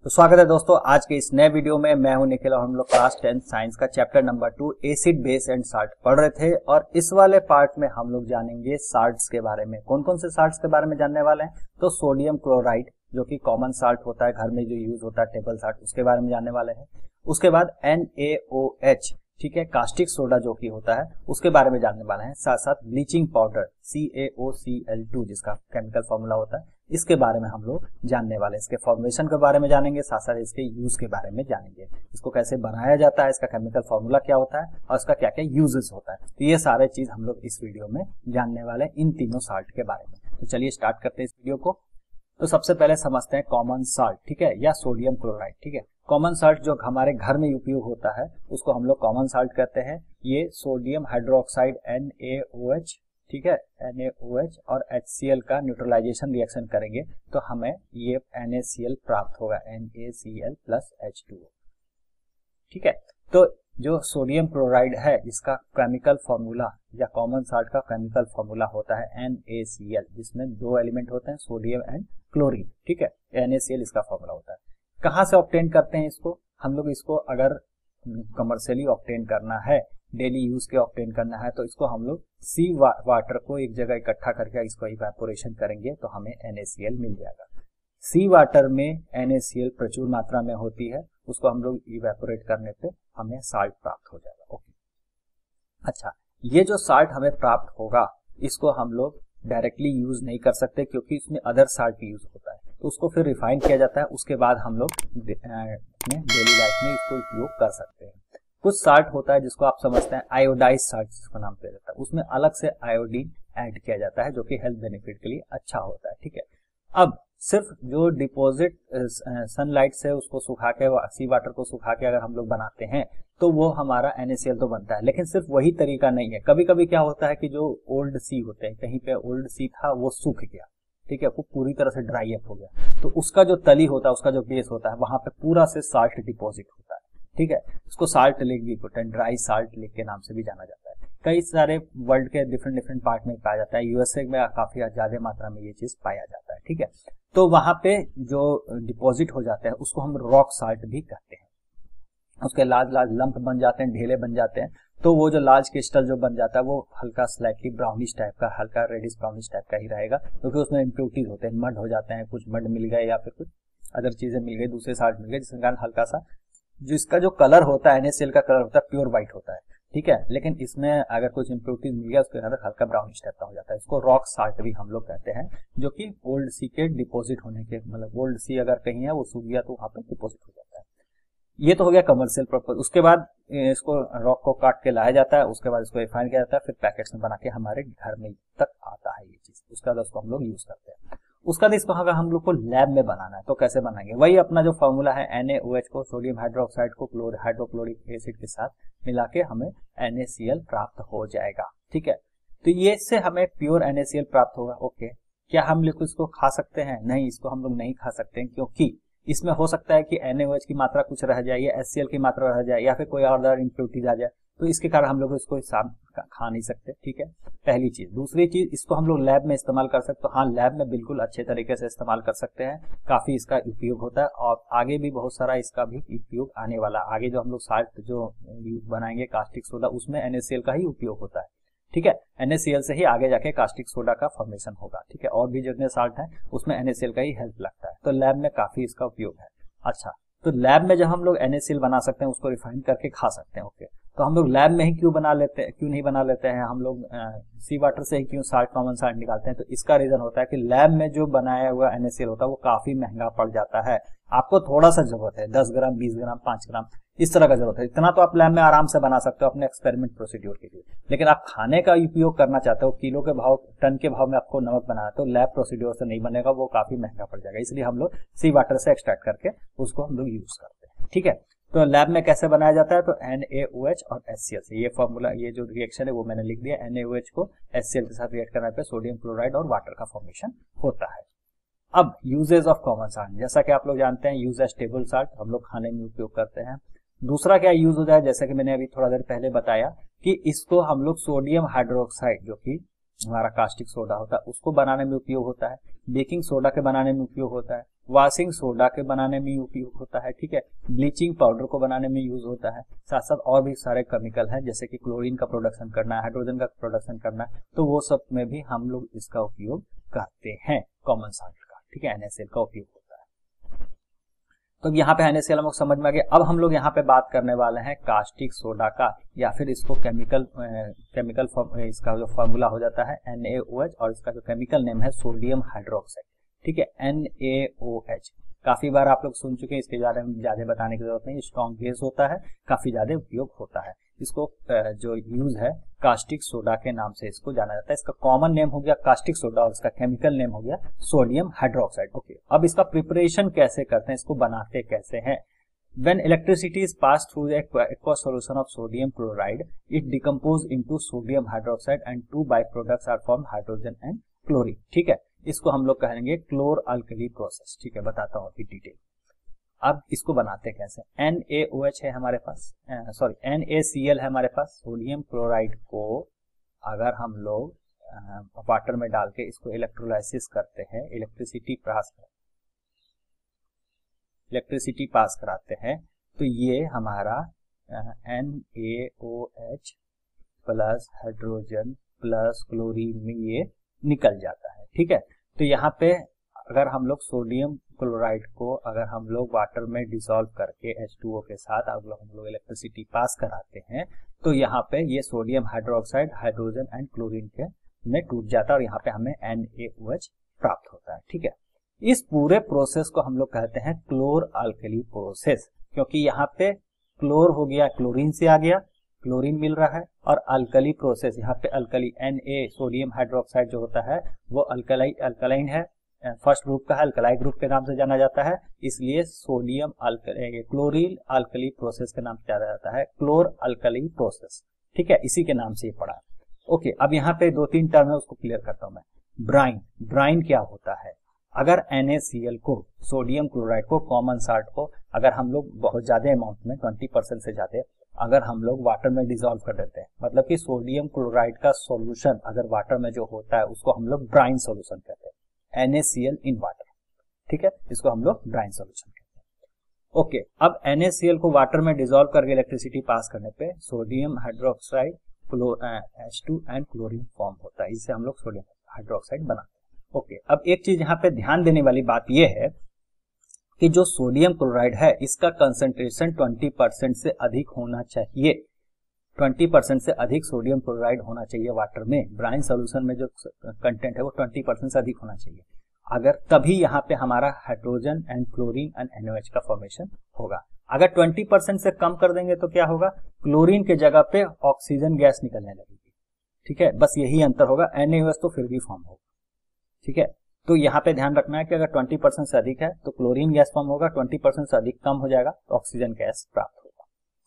तो स्वागत है दोस्तों आज के इस नए वीडियो में। मैं हूं निखिल और हम लोग क्लास 10 साइंस का chapter number 2 acid base and salt पढ़ रहे थे। और इस वाले पार्ट में हम लोग जानेंगे साल्ट्स के बारे में। कौन कौन से साल्ट्स के बारे में जानने वाले हैं? तो सोडियम क्लोराइड जो कि कॉमन साल्ट होता है, घर में जो यूज होता है टेबल साल्ट, उसके बारे में जानने वाले हैं। उसके बाद NaOH, ठीक है, कास्टिक सोडा जो कि होता है उसके बारे में जानने वाले हैं। साथ साथ ब्लीचिंग पाउडर CaOCl2 जिसका केमिकल फॉर्मूला होता है, इसके बारे में हम लोग जानने वाले हैं। इसके फॉर्मेशन के बारे में जानेंगे, साथ साथ इसके यूज के बारे में जानेंगे। इसको कैसे बनाया जाता है, इसका केमिकल फॉर्मूला क्या होता है और इसका क्या क्या यूजेस होता है। तो ये सारे चीज हम लोग इस वीडियो में जानने वाले हैं, इन तीनों साल्ट के बारे में। तो चलिए स्टार्ट करते हैं इस वीडियो को। तो सबसे पहले समझते हैं कॉमन साल्ट, ठीक है, या सोडियम क्लोराइड। ठीक है, कॉमन साल्ट जो हमारे घर में उपयोग होता है उसको हम लोग कॉमन साल्ट कहते हैं। ये सोडियम हाइड्रोक्साइड NaOH, ठीक है, NaOH और HCl का न्यूट्रलाइजेशन रिएक्शन करेंगे तो हमें ये NaCl प्राप्त होगा, NaCl प्लस H2O। ठीक है, तो जो सोडियम क्लोराइड है इसका केमिकल फॉर्मूला या कॉमन साल्ट का केमिकल फॉर्मूला होता है NaCl, जिसमें दो एलिमेंट होते हैं, सोडियम एंड क्लोरीन। ठीक है, NaCl इसका फॉर्मूला होता है। कहाँ से ऑब्टेन करते हैं इसको? हम लोग इसको अगर कमर्शियली ऑब्टेन करना है, डेली यूज के ऑब्टेन करना है, तो इसको हम लोग सी वाटर को एक जगह इकट्ठा करके इसको इवेपोरेशन करेंगे तो हमें NaCl मिल जाएगा। सी वाटर में NaCl प्रचुर मात्रा में होती है, उसको हम लोग इवेपोरेट करने पे हमें साल्ट प्राप्त हो जाएगा। ओके, अच्छा, ये जो साल्ट हमें प्राप्त होगा इसको हम लोग डायरेक्टली यूज नहीं कर सकते क्योंकि इसमें अदर साल्ट यूज होता है, तो उसको फिर रिफाइन किया जाता है, उसके बाद हम लोग अपने डेली लाइफ में इसको उपयोग कर सकते हैं। कुछ साल्ट होता है जिसको आप समझते हैं आयोडाइज साल्ट, जिसका नाम दिया जाता है, उसमें अलग से आयोडीन ऐड किया जाता है जो कि हेल्थ बेनिफिट के लिए अच्छा होता है। ठीक है, अब सिर्फ जो डिपॉजिट सनलाइट से उसको सुखा के, सी वाटर को सुखा के अगर हम लोग बनाते हैं तो वो हमारा NaCl तो बनता है, लेकिन सिर्फ वही तरीका नहीं है। कभी कभी क्या होता है कि जो ओल्ड सी होते हैं, कहीं पे ओल्ड सी था वो सूख गया, ठीक है, वो पूरी तरह से ड्राई अप हो गया, तो उसका जो तली होता है, उसका जो बेस होता है, वहां पे पूरा से साल्ट डिपॉजिट होता है। ठीक है, इसको साल्ट लेक भी होता है, ड्राई साल्ट लेक के नाम से भी जाना जाता है। कई सारे वर्ल्ड के डिफरेंट पार्ट में पाया जाता है, यूएसए में काफी ज्यादा मात्रा में ये चीज पाया जाता है। ठीक है, तो वहां पे जो डिपॉजिट हो जाता है उसको हम रॉक साल्ट भी कहते हैं। उसके लार्ज लार्ज लंप बन जाते हैं, ढेले बन जाते हैं, तो वो जो लार्ज क्रिस्टल जो बन जाता है वो हल्का स्लाइटली ब्राउनिश टाइप का, हल्का रेडिश ब्राउनिश टाइप का ही रहेगा, क्योंकि उसमें इम्प्योरिटीज होते हैं, मड हो जाते हैं, कुछ मड मिल गए या फिर कुछ अदर चीजें मिल गई, दूसरे साल्ट मिल गए, जिसके कारण हल्का सा जिसका जो कलर होता है NaCl का कलर होता है प्योर व्हाइट होता है। ठीक है, लेकिन इसमें अगर कुछ इम्प्योरिटीज मिल गया उसके अंदर हल्का ब्राउनिश टाइप का हो जाता है। इसको रॉक साल्ट भी हम लोग कहते हैं, जो कि ओल्ड सी के डिपोजिट होने के, मतलब ओल्ड सी अगर कहीं है वो सूख गया तो वहां पे डिपोजिट हो जाता है। ये तो हो गया कमर्शियल पर्पज। उसके बाद इसको रॉक को काट के लाया जाता है, उसके बाद इसको रिफाइन किया जाता है, फिर पैकेट्स में बना के हमारे घर में तक आता है ये चीज। उसके बाद उसको हम लोग यूज करते हैं। उसका इसको अगर हम लोग को लैब में बनाना है तो कैसे बनाएंगे? वही अपना जो फॉर्मूला है NaOH को, सोडियम हाइड्रोक्साइड को हाइड्रोक्लोरिक एसिड के साथ मिला के हमें NaCl प्राप्त हो जाएगा। ठीक है, तो ये से हमें प्योर NaCl प्राप्त होगा। ओके, क्या हम लोग इसको खा सकते हैं? नहीं, इसको हम लोग नहीं खा सकते हैं, क्योंकि इसमें हो सकता है कि NaOH की मात्रा कुछ रह जाए या HCl की मात्रा रह जाए या फिर कोई अदर इम्प्योरिटीज आ जाए, तो इसके कारण हम लोग इसको खा नहीं सकते। ठीक है, पहली चीज। दूसरी चीज, इसको हम लोग लैब में इस्तेमाल कर सकते हैं। हाँ, लैब में बिल्कुल अच्छे तरीके से इस्तेमाल कर सकते हैं, काफी इसका उपयोग होता है और आगे भी बहुत सारा इसका भी उपयोग आने वाला। आगे जो हम लोग साल्ट जो बनाएंगे कास्टिक सोडा, उसमें NaCl का ही उपयोग होता है। ठीक है, NaCl से ही आगे जाके कास्टिक सोडा का फॉर्मेशन होगा। ठीक है, और भी जितने साल्ट हैं उसमें NaCl का ही हेल्प लगता है, तो लैब में काफी इसका उपयोग है। अच्छा, तो लैब में जब हम लोग NaCl बना सकते हैं, उसको रिफाइन करके खा सकते हैं। ओके, तो हम लोग लैब में ही क्यों नहीं बना लेते हैं? हम लोग सी वाटर से ही क्यों साल्ट, कॉमन साल्ट निकालते हैं? तो इसका रीजन होता है कि लैब में जो बनाया हुआ NaCl होता है वो काफी महंगा पड़ जाता है। आपको थोड़ा सा जरूरत है, 10 ग्राम, 20 ग्राम, 5 ग्राम, इस तरह का जरूरत है। इतना तो आप लैब में आराम से बना सकते हो अपने एक्सपेरिमेंट प्रोसीड्योर के लिए, लेकिन आप खाने का उपयोग करना चाहते हो, किलो के भाव, टन के भाव में आपको नमक बनाना है, तो लैब प्रोसीड्योर से नहीं बनेगा, वो काफी महंगा पड़ जाएगा। इसलिए हम लोग सी वाटर से एक्सट्रैक्ट करके उसको हम लोग यूज करते हैं। ठीक है, तो लैब में कैसे बनाया जाता है? तो NaOH और HCl से, ये फॉर्मूला, ये जो रिएक्शन है वो मैंने लिख दिया। NaOH को HCl के साथ रिएक्ट करने पे सोडियम क्लोराइड और वाटर का फॉर्मेशन होता है। अब यूजेज ऑफ कॉमन साल्ट, जैसा कि आप लोग जानते हैं, यूज एज टेबल साल्ट हम लोग खाने में उपयोग करते हैं। दूसरा क्या यूज होता है, जैसा कि मैंने अभी थोड़ा देर पहले बताया कि इसको हम लोग सोडियम हाइड्रोक्साइड जो कि हमारा कास्टिक सोडा होता है उसको बनाने में उपयोग होता है, बेकिंग सोडा के बनाने में उपयोग होता है, वॉशिंग सोडा के बनाने में उपयोग होता है, ठीक है, ब्लीचिंग पाउडर को बनाने में यूज होता है, साथ साथ और भी सारे केमिकल हैं जैसे कि क्लोरीन का प्रोडक्शन करना है, हाइड्रोजन का प्रोडक्शन करना है, तो वो सब में भी हम लोग इसका उपयोग करते हैं, कॉमन सॉल्ट का, ठीक है, NaCl का उपयोग होता है। तो यहाँ पे NaCl हम लोग समझ में आ गया। अब हम लोग यहाँ पे बात करने वाले हैं कास्टिक सोडा का, या फिर इसको केमिकल इसका जो फॉर्मूला हो जाता है NaOH, और इसका जो केमिकल नेम है सोडियम हाइड्रोक्साइड, ठीक है, NaOH। काफी बार आप लोग सुन चुके हैं, इसके बारे में ज्यादा बताने की जरूरत नहीं, स्ट्रॉन्ग बेस होता है, काफी ज्यादा उपयोग होता है। इसको जो यूज है कास्टिक सोडा के नाम से इसको जाना जाता है। इसका कॉमन नेम हो गया कास्टिक सोडा और इसका केमिकल नेम हो गया सोडियम हाइड्रोक्साइड। ओके, अब इसका प्रिपरेशन कैसे करते हैं, इसको बनाते कैसे हैं। When electricity is passed through the aqueous solution of sodium chloride, it decomposes into sodium hydroxide and two byproducts are formed, hydrogen and chlorine, ठीक है। इसको हम लोग कहेंगे क्लोर अल्कली प्रोसेस, ठीक है, बताता हूँ अभी डिटेल। अब इसको बनाते कैसे, NaOH है हमारे पास, NaCl है हमारे पास, सोडियम क्लोराइड को अगर हम लोग वाटर में डाल के इसको इलेक्ट्रोलाइसिस करते हैं, इलेक्ट्रिसिटी पास कराते हैं, तो ये हमारा NaOH plus hydrogen plus chlorine में ये निकल जाता है, ठीक है। तो यहाँ पे अगर हम लोग सोडियम क्लोराइड को अगर हम लोग वाटर में डिसॉल्व करके H2O के साथ हम लोग इलेक्ट्रिसिटी पास कराते हैं, तो यहाँ पे ये sodium hydroxide hydrogen and chlorine के में टूट जाता है और यहाँ पे हमें NaOH प्राप्त होता है, ठीक है। इस पूरे प्रोसेस को हम लोग कहते हैं क्लोर अल्कली प्रोसेस, क्योंकि यहाँ पे क्लोर हो गया, क्लोरीन से आ गया, क्लोरीन मिल रहा है, और अल्कली प्रोसेस यहाँ पे अल्कली Na सोडियम हाइड्रोक्साइड जो होता है वो अल्कलाइन है, फर्स्ट ग्रुप का है, अल्कलाई ग्रुप के नाम से जाना जाता है, इसलिए सोडियम क्लोरीन अल्कली प्रोसेस के नाम से जाना जाता है क्लोर अल्कली प्रोसेस, ठीक है, इसी के नाम से ये पड़ा है। ओके, अब यहाँ पे 2-3 टर्म है उसको क्लियर करता हूं मैं। ब्राइन क्या होता है, अगर NaCl को सोडियम क्लोराइड को कॉमन सॉल्ट को अगर हम लोग बहुत ज्यादा अमाउंट में 20% से ज्यादा अगर हम लोग वाटर में डिसॉल्व कर देते हैं, मतलब कि सोडियम क्लोराइड का सॉल्यूशन अगर वाटर में जो होता है उसको हम लोग ब्राइन सॉल्यूशन कहते हैं, NaCl इन वाटर, ठीक है, इसको हम लोग ब्राइन सॉल्यूशन कहते हैं। ओके, अब NaCl को वाटर में डिसॉल्व करके इलेक्ट्रिसिटी पास करने पे sodium hydroxide H2 and chlorine form होता है, इससे हम लोग सोडियम हाइड्रोक्साइड बनाते हैं। ओके, अब एक चीज यहाँ पे ध्यान देने वाली बात यह है कि जो सोडियम क्लोराइड है इसका कंसंट्रेशन 20% से अधिक होना चाहिए, 20% से अधिक सोडियम क्लोराइड होना चाहिए वाटर में, ब्राइन सॉल्यूशन में जो कंटेंट है वो 20% से अधिक होना चाहिए, अगर तभी यहाँ पे हमारा hydrogen and chlorine and NaOH का फॉर्मेशन होगा। अगर 20% से कम कर देंगे तो क्या होगा, क्लोरीन के जगह पे ऑक्सीजन गैस निकलने लगेगी, ठीक है, बस यही अंतर होगा, NaOH तो फिर भी फॉर्म होगा, ठीक है। तो यहाँ पे ध्यान रखना है कि अगर 20% से अधिक है तो क्लोरीन गैस फॉर्म होगा, 20% से अधिक कम हो जाएगा तो ऑक्सीजन गैस प्राप्त होगा।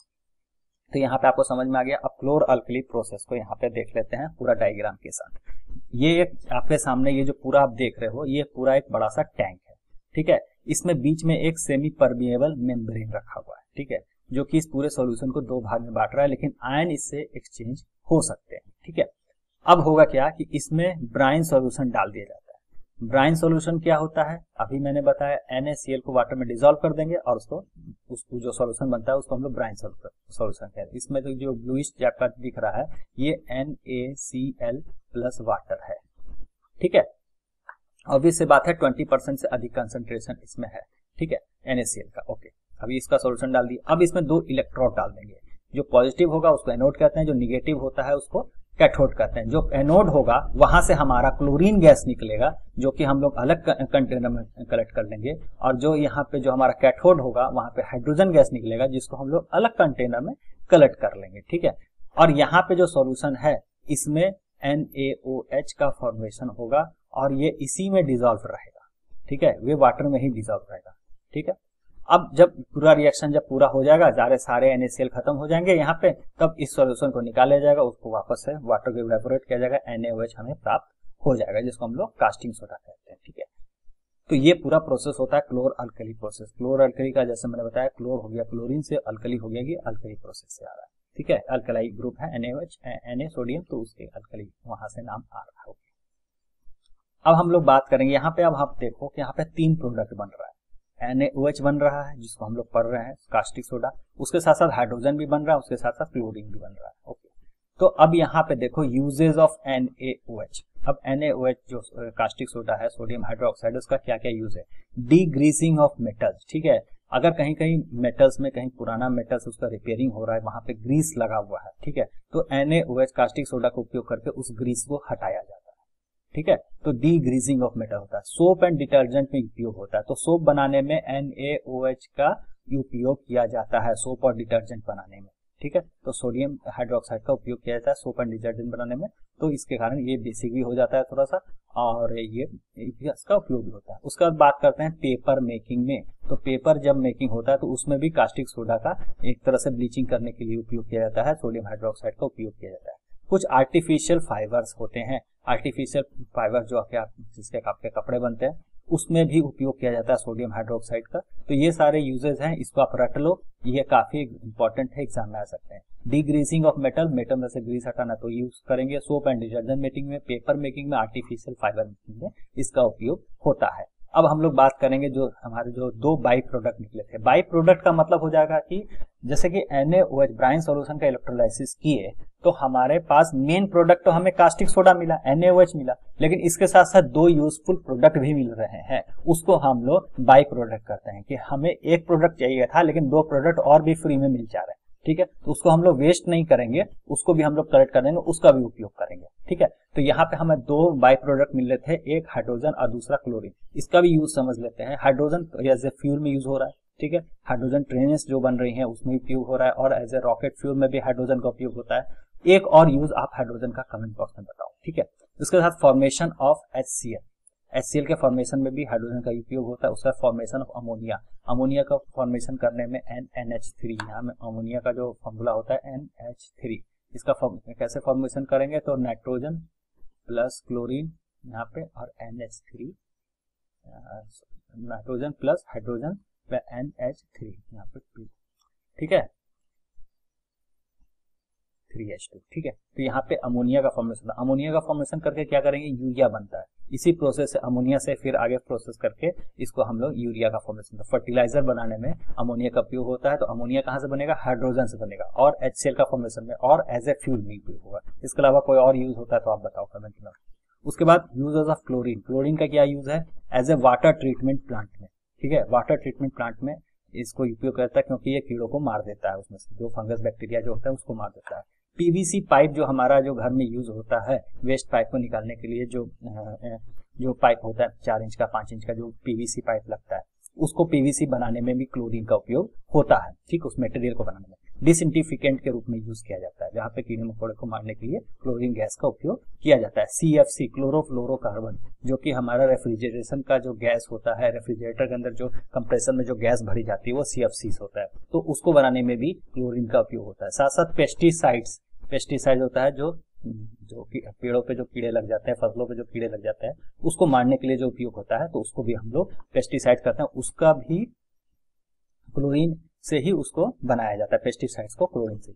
तो यहाँ पे आपको समझ में आ गया। अब क्लोर अल्कली प्रोसेस को यहाँ पे देख लेते हैं पूरा डायग्राम के साथ। ये एक आपके सामने ये जो पूरा आप देख रहे हो ये पूरा एक बड़ा सा टैंक है, ठीक है। इसमें बीच में एक सेमी परमिएबल मेम्ब्रेन रखा हुआ है, ठीक है, जो कि इस पूरे सॉल्यूशन को 2 भाग में बांट रहा है, लेकिन आयन इससे एक्सचेंज हो सकते हैं, ठीक है। अब होगा क्या कि इसमें ब्राइन सॉल्यूशन डाल दिया जाता है। ब्राइन सॉल्यूशन क्या होता है, अभी मैंने बताया, NaCl को वाटर में डिसॉल्व कर देंगे और उसको जो सॉल्यूशन बनता है उसको हम लोग ब्राइन सॉल्यूशन कहते हैं। इसमें तो जो ब्लूइश टाइप का दिख रहा है ये NaCl प्लस वाटर है, ठीक है। ऑब्वियस सी बात है 20% से अधिक कंसंट्रेशन इसमें है, ठीक है, NaCl का। ओके, अभी इसका सॉल्यूशन डाल दिया। अब इसमें 2 इलेक्ट्रोड डाल देंगे, जो पॉजिटिव होगा उसको एनोड कहते हैं, जो निगेटिव होता है उसको कैथोड कहते हैं। जो एनोड होगा वहां से हमारा क्लोरीन गैस निकलेगा जो कि हम लोग अलग कंटेनर में कलेक्ट कर लेंगे, और जो यहाँ पे जो हमारा कैथोड होगा वहां पे हाइड्रोजन गैस निकलेगा जिसको हम लोग अलग कंटेनर में कलेक्ट कर लेंगे, ठीक है। और यहाँ पे जो सॉल्यूशन है इसमें NaOH का फॉर्मेशन होगा और ये इसी में डिसॉल्व रहेगा, ठीक है, वे वाटर में ही डिसॉल्व रहेगा, ठीक है। अब जब पूरा रिएक्शन जब पूरा हो जाएगा, सारे NaCl खत्म हो जाएंगे यहाँ पे, तब इस सॉल्यूशन को निकाला जाएगा, उसको वापस से वाटर को इवेपोरेट किया जाएगा, NaOH हमें प्राप्त हो जाएगा जिसको हम लोग कास्टिंग सोडा कहते हैं, ठीक है। तो ये पूरा प्रोसेस होता है chlor alkali process. Chlor alkali का जैसे मैंने बताया क्लोर हो गया क्लोरीन से, अल्कली हो गया कि अल्कली प्रोसेस से आ रहा है, ठीक है। अल्कलाई ग्रुप है NaOH, Na सोडियम, तो उसके अल्कली वहां से नाम आ रहा है। अब हम लोग बात करेंगे यहाँ पे, अब आप देखो कि यहाँ पे 3 प्रोडक्ट बन रहा है। NaOH बन रहा है जिसको हम लोग पढ़ रहे हैं कास्टिक सोडा, उसके साथ साथ हाइड्रोजन भी बन रहा है, उसके साथ साथ क्लोरीन भी बन रहा है। ओके, तो अब यहाँ पे देखो यूजेज ऑफ NaOH। अब NaOH जो कास्टिक सोडा है, सोडियम हाइड्रोक्साइड, उसका क्या क्या यूज है? डीग्रीसिंग ऑफ मेटल्स, ठीक है, अगर कहीं कहीं मेटल्स में कहीं पुराना मेटल्स उसका रिपेयरिंग हो रहा है, वहां पे ग्रीस लगा हुआ है, ठीक है, तो NaOH कास्टिक सोडा का उपयोग करके उस ग्रीस को हटाया जाता है, ठीक है, तो डीग्रीसिंग ऑफ मेटल होता है। सोप एंड डिटर्जेंट में उपयोग होता है, तो सोप बनाने में NaOH का उपयोग किया जाता है, सोप और डिटर्जेंट बनाने में, ठीक है, तो सोडियम हाइड्रोक्साइड का उपयोग किया जाता है सोप एंड डिटर्जेंट बनाने में, तो इसके कारण ये बेसिक भी हो जाता है थोड़ा सा, और ये इसका उपयोग भी होता है। उसके बाद बात करते हैं पेपर मेकिंग में, तो पेपर जब मेकिंग होता है तो उसमें भी कास्टिक सोडा का एक तरह से ब्लीचिंग करने के लिए उपयोग किया जाता है, सोडियम हाइड्रोक्साइड का उपयोग किया जाता है। कुछ आर्टिफिशियल फाइबर्स होते हैं, आर्टिफिशियल फाइबर जो जिसके आपके कपड़े बनते हैं, उसमें भी उपयोग किया जाता है सोडियम हाइड्रोक्साइड का। तो ये सारे यूजेस हैं, इसको आप रट लो, ये काफी इंपॉर्टेंट है, एग्जाम में आ सकते हैं। डीग्रीसिंग ऑफ मेटल, मेटल में से ग्रीस हटाना तो यूज करेंगे। सोप एंड डिटर्जेंट मेकिंग में, पेपर मेकिंग में, आर्टिफिशियल फाइबर मेकिंग में इसका उपयोग होता है। अब हम लोग बात करेंगे जो हमारे जो 2 बाई प्रोडक्ट निकले थे। बाई प्रोडक्ट का मतलब हो जाएगा कि जैसे कि NaOH ब्राइन सॉल्यूशन का इलेक्ट्रोलाइसिस किए तो हमारे पास मेन प्रोडक्ट तो हमें कास्टिक सोडा मिला, NaOH मिला, लेकिन इसके साथ साथ 2 यूजफुल प्रोडक्ट भी मिल रहे हैं, उसको हम लोग बाई प्रोडक्ट करते हैं कि हमें एक प्रोडक्ट चाहिए था लेकिन 2 प्रोडक्ट और भी फ्री में मिल जा रहे हैं, ठीक है, तो उसको हम लोग वेस्ट नहीं करेंगे, उसको भी हम लोग कलेक्ट कर देंगे, उसका भी उपयोग करेंगे, ठीक है। तो यहाँ पे हमें 2 बाई प्रोडक्ट मिल रहे थे, एक हाइड्रोजन और दूसरा क्लोरीन। इसका भी यूज समझ लेते हैं। हाइड्रोजन एज ए फ्यूल में यूज हो रहा है, ठीक है, हाइड्रोजन ट्रेन्स जो बन रही हैं उसमें उपयोग हो रहा है, और एज ए रॉकेट फ्यूल में भी हाइड्रोजन का उपयोग होता है। एक और यूज आप हाइड्रोजन का कमेंट बॉक्स में बताओ, ठीक है। उसके साथ फॉर्मेशन ऑफ HCl के फॉर्मेशन में भी हाइड्रोजन का उपयोग होता है। उसका फॉर्मेशन ऑफ अमोनिया, अमोनिया का फॉर्मेशन करने में NH3, यहाँ में अमोनिया का जो फॉर्मूला होता है NH3, इसका कैसे फॉर्मेशन करेंगे, तो नाइट्रोजन प्लस क्लोरीन यहाँ पे और NH3, nitrogen plus hydrogen NH3 यहाँ पे, ठीक है, 3H2, ठीक है। तो यहाँ पे अमोनिया का फॉर्मेशन, अमोनिया का फॉर्मेशन करके क्या करेंगे, यूरिया बनता है। इसी प्रोसेस से अमोनिया से फिर आगे प्रोसेस करके इसको हम लोग यूरिया का फॉर्मेशन, फर्टिलाइजर बनाने में अमोनिया का उपयोग होता है। तो अमोनिया कहाँ से बनेगा, हाइड्रोजन से बनेगा, और HCl का फॉर्मेशन में और एज ए फ्यूल में उपयोग होगा। इसके अलावा कोई और यूज होता है तो आप बताओ कमेंट में। उसके बाद यूजेस ऑफ क्लोरीन, क्लोरीन का क्या यूज है, as a water treatment plant में, ठीक है, वाटर ट्रीटमेंट प्लांट में इसको उपयोग करता है क्योंकि ये कीड़ों को मार देता है, उसमें से जो फंगस बैक्टीरिया जो होता है उसको मार देता है। PVC पाइप जो हमारा जो घर में यूज होता है, वेस्ट पाइप को निकालने के लिए जो पाइप होता है 4 इंच का 5 इंच का जो PVC पाइप लगता है, उसको PVC बनाने में भी क्लोरीन का उपयोग होता है, ठीक, उस मटेरियल को बनाने में। डिसइंफिकेंट के रूप में यूज किया जाता है, जहाँ पे कीड़े मकोड़े को मारने के लिए क्लोरीन गैस का उपयोग किया जाता है। CFC, क्लोरोफ्लोरोकार्बन, जो कि हमारा रेफ्रिजरेशन का जो गैस होता है, रेफ्रिजरेटर के अंदर जो कंप्रेसर में जो गैस भरी जाती है वो CFC होता है, तो उसको बनाने में भी क्लोरीन का उपयोग होता है। साथ साथ पेस्टिसाइड होता है जो कि पेड़ों पे जो कीड़े लग जाते हैं, फसलों पे जो कीड़े लग जाते हैं, उसको मारने के लिए जो उपयोग होता है, तो उसको भी हम लोग पेस्टिसाइड करते हैं, उसका भी क्लोरीन से ही उसको बनाया जाता है, पेस्टिसाइड्स को क्लोरीन से।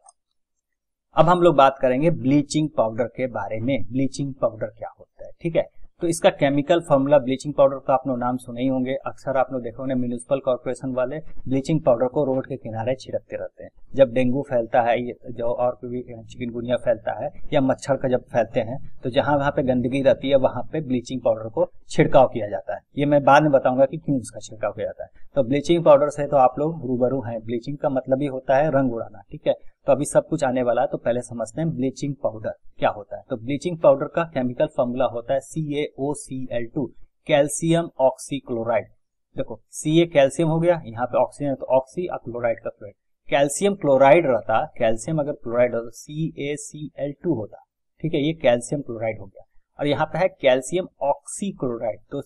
अब हम लोग बात करेंगे ब्लीचिंग पाउडर के बारे में। ब्लीचिंग पाउडर क्या होता है, ठीक है, तो इसका केमिकल फॉर्मूला, ब्लीचिंग पाउडर का आप लोग नाम सुने ही होंगे, अक्सर आप लोग देखोगे म्युनिसिपल कॉर्पोरेशन वाले ब्लीचिंग पाउडर को रोड के किनारे छिड़कते रहते हैं। जब डेंगू फैलता है जो और भी चिकनगुनिया फैलता है या मच्छर का जब फैलते हैं, तो जहां वहां पे गंदगी रहती है वहां पे ब्लीचिंग पाउडर को छिड़काव किया जाता है। ये मैं बाद में बताऊंगा कि क्यों इसका छिड़काव किया जाता है। तो ब्लीचिंग पाउडर से तो आप लोग रूबरू हैं, ब्लीचिंग का मतलब ही होता है रंग उड़ाना, ठीक है, तो अभी सब कुछ आने वाला है, तो पहले समझते हैं ब्लीचिंग पाउडर क्या होता है। तो ब्लीचिंग पाउडर का केमिकल फॉर्मूला होता है CaOCl2, कैल्शियम ऑक्सीक्लोराइड। देखो Ca कैल्शियम हो गया, यहाँ पे ऑक्सीजन है तो ऑक्सी और क्लोराइड का क्लोराइड, कैल्शियम क्लोराइड रहता, कैल्शियम अगर क्लोराइड होता CaCl2 होता, ठीक है, ये कैल्शियम क्लोराइड हो गया। और यहाँ पे है कैल्शियम ऑक्सीक्लोराइड, तो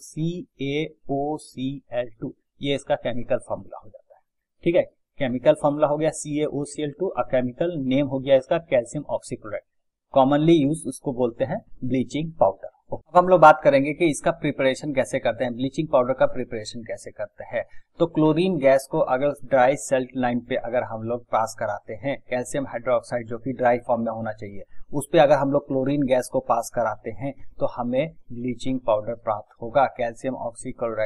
CaOCl2, ये इसका केमिकल फॉर्मूला हो जाता है, ठीक है, केमिकल फॉर्मूला हो गया CaOCl2 और केमिकल नेम हो गया इसका कैल्शियम ऑक्सीक्लोराइड। कॉमनली यूज उसको बोलते हैं ब्लीचिंग पाउडर। अब हम लोग बात करेंगे कि इसका प्रिपरेशन कैसे करते हैं, ब्लीचिंग पाउडर का प्रिपरेशन कैसे करते हैं। तो क्लोरीन गैस को अगर ड्राई सेल्ट लाइन पे अगर हम लोग पास कराते हैं, कैल्शियम हाइड्रोक्साइड जो कि ड्राई फॉर्म में होना चाहिए, उस पे अगर हम लोग क्लोरीन गैस को पास कराते हैं तो हमें ब्लीचिंग पाउडर प्राप्त होगा, कैल्शियम ऑक्सीक्लोराइड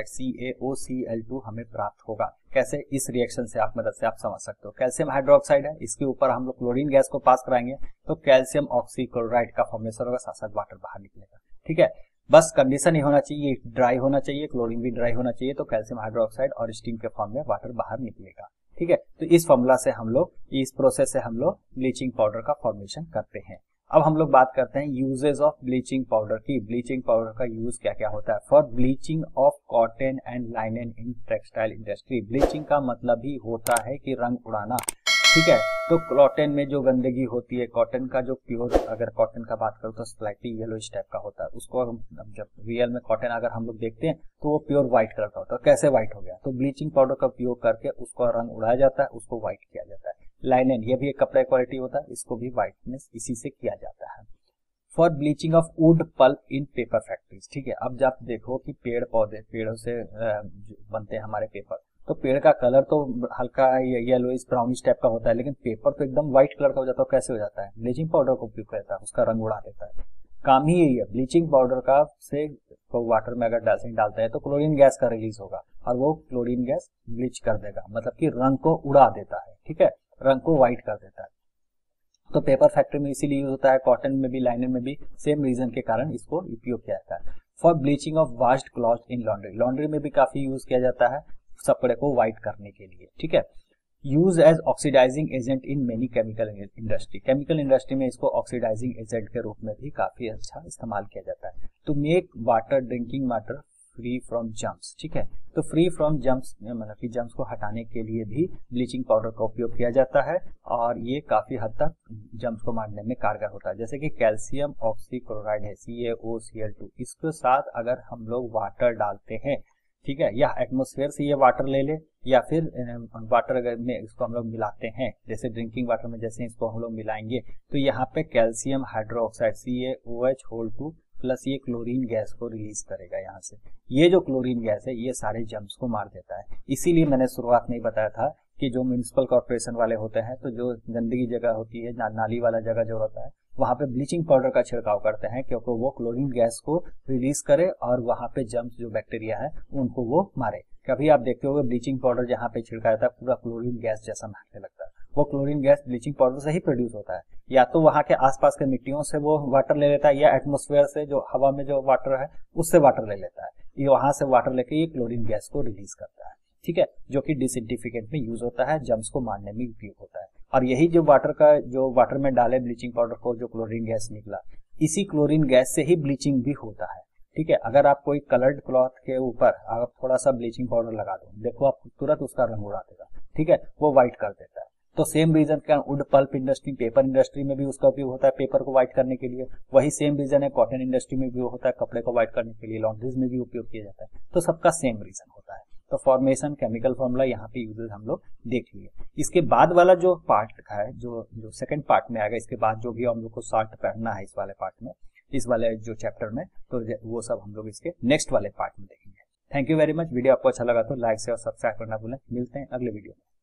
CaOCl2 हमें प्राप्त होगा। कैसे? इस रिएक्शन से आप मदद से आप समझ सकते हो। कैल्शियम हाइड्रोक्साइड है, इसके ऊपर हम लोग क्लोरीन गैस को पास कराएंगे तो कैल्शियम ऑक्सीक्लोराइड का फॉर्मेशन होगा, साथ साथ वाटर बाहर निकलेगा। ठीक है, बस कंडीशन ही होना चाहिए, ड्राई होना चाहिए, क्लोरीन भी ड्राई होना चाहिए, तो कैल्शियम हाइड्रोक्साइड और स्टीम के फॉर्म में वाटर बाहर निकलेगा। ठीक है, तो इस फॉर्मूला से हम लोग, इस प्रोसेस से हम लोग ब्लीचिंग पाउडर का फॉर्मेशन करते हैं। अब हम लोग बात करते हैं यूजेस ऑफ ब्लीचिंग पाउडर की। ब्लीचिंग पाउडर का यूज क्या क्या होता है? For bleaching of cotton and linen in textile industry. Bleaching का मतलब ही होता है कि रंग उड़ाना। ठीक है, तो कॉटन में जो गंदगी होती है, कॉटन का जो प्योर, अगर कॉटन का बात करूँ तो स्लाइटली येलोइश टाइप का होता है, उसको हम जब रियल में कॉटन अगर हम लोग देखते हैं तो वो प्योर व्हाइट कलर का होता है। कैसे व्हाइट हो गया? तो ब्लीचिंग पाउडर का उपयोग करके उसको रंग उड़ाया जाता है, उसको व्हाइट किया जाता है। लाइनन, ये भी एक कपड़ा क्वालिटी होता है, इसको भी व्हाइटनेस इसी से किया जाता है। For bleaching of wood pulp in paper factories. ठीक है, अब जब देखो कि पेड़ पौधे, पेड़ों से बनते हैं हमारे पेपर, तो पेड़ का कलर तो हल्का येलोइश ब्राउनिश टाइप का होता है, लेकिन पेपर तो एकदम व्हाइट कलर का हो जाता है। कैसे हो जाता है? ब्लीचिंग पाउडर का उपयोग करता है, उसका रंग उड़ा देता है। काम ही यही है, ब्लीचिंग पाउडर का से तो वाटर में अगर डालते हैं तो क्लोरीन गैस का रिलीज होगा और वो क्लोरीन गैस ब्लीच कर देगा, मतलब कि रंग को उड़ा देता है। ठीक है, रंग को व्हाइट कर देता है। तो पेपर फैक्ट्री में इसीलिए यूज होता है, कॉटन में भी, लाइनन में भी सेम रीजन के कारण इसको उपयोग किया जाता है। For bleaching of washed cloth in laundry, laundry में भी काफी यूज किया जाता है कपड़े को व्हाइट करने के लिए। ठीक है, use as oxidising agent in many chemical industry, chemical industry में इसको ऑक्सीडाइजिंग एजेंट के रूप में भी काफी अच्छा इस्तेमाल किया जाता है। To make water, drinking water free from germs. ठीक है, तो फ्री फ्रॉम जम्स मतलब कि जम्स को हटाने के लिए भी ब्लीचिंग पाउडर का उपयोग किया जाता है और ये काफी हद तक जम्स को मारने में कारगर होता है। जैसे कि कैल्शियम ऑक्सीक्लोराइड है CaOCl2, इसके साथ अगर हम लोग वाटर डालते हैं, ठीक है, या एटमॉस्फेयर से ये वाटर ले ले या फिर वाटर अगर में इसको हम लोग मिलाते हैं, जैसे ड्रिंकिंग वाटर में जैसे इसको हम लोग मिलाएंगे तो यहाँ पे कैल्शियम हाइड्रोक्साइड CaOH2 प्लस ये क्लोरीन गैस को रिलीज करेगा। यहाँ से ये जो क्लोरीन गैस है ये सारे जम्स को मार देता है। इसीलिए मैंने शुरुआत में ही बताया था कि जो म्युनिसिपल कॉर्पोरेशन वाले होते हैं, तो जो गंदगी जगह होती है, नाली वाला जगह जो होता है, वहां पे ब्लीचिंग पाउडर का छिड़काव करते हैं क्योंकि वो क्लोरीन गैस को रिलीज करे और वहां पे जम्स जो बैक्टीरिया है उनको वो मारे। कभी आप देखते हो ब्लीचिंग पाउडर जहाँ पे छिड़का जाता है पूरा क्लोरीन गैस जैसा महकने लगता है, वो क्लोरीन गैस ब्लीचिंग पाउडर से ही प्रोड्यूस होता है। या तो वहां के आसपास के मिट्टियों से वो वाटर ले लेता है या एटमॉस्फेयर से जो हवा में जो वाटर है उससे वाटर ले लेता है, ये वहां से वाटर लेके ये क्लोरीन गैस को रिलीज करता है। ठीक है, जो कि डिसइंफिकेंट में यूज होता है, जम्स को मारने में उपयोग होता है। और यही जो वाटर में डाले ब्लीचिंग पाउडर को जो क्लोरीन गैस निकला, इसी क्लोरीन गैस से ही ब्लीचिंग भी होता है। ठीक है, अगर आप कोई कलर्ड क्लॉथ के ऊपर आप थोड़ा सा ब्लीचिंग पाउडर लगा दो, देखो आप तुरंत उसका रंग उड़ा देगा। ठीक है, वो व्हाइट कर देता है। तो सेम रीजन का wood pulp industry, paper industry में भी उसका उपयोग होता है पेपर को व्हाइट करने के लिए। वही सेम रीजन है कॉटन इंडस्ट्री में भी होता है कपड़े को व्हाइट करने के लिए, लॉन्ड्रीज में भी उपयोग किया जाता है। तो सबका सेम रीजन होता है। तो फॉर्मेशन, केमिकल फॉर्मूला यहाँ पे यूजेस हम लोग देख लिए। इसके बाद वाला जो पार्ट है, जो सेकंड पार्ट में आएगा, इसके बाद जो भी हम लोग को साल्ट पढ़ना है इस वाले पार्ट में, इस वाले जो चैप्टर में, तो वो सब हम लोग इसके नेक्स्ट वाले पार्ट में देखेंगे। Thank you very much. Video आपको अच्छा लगा तो लाइक से और सब्सक्राइब करना भूलें। मिलते हैं अगले वीडियो में।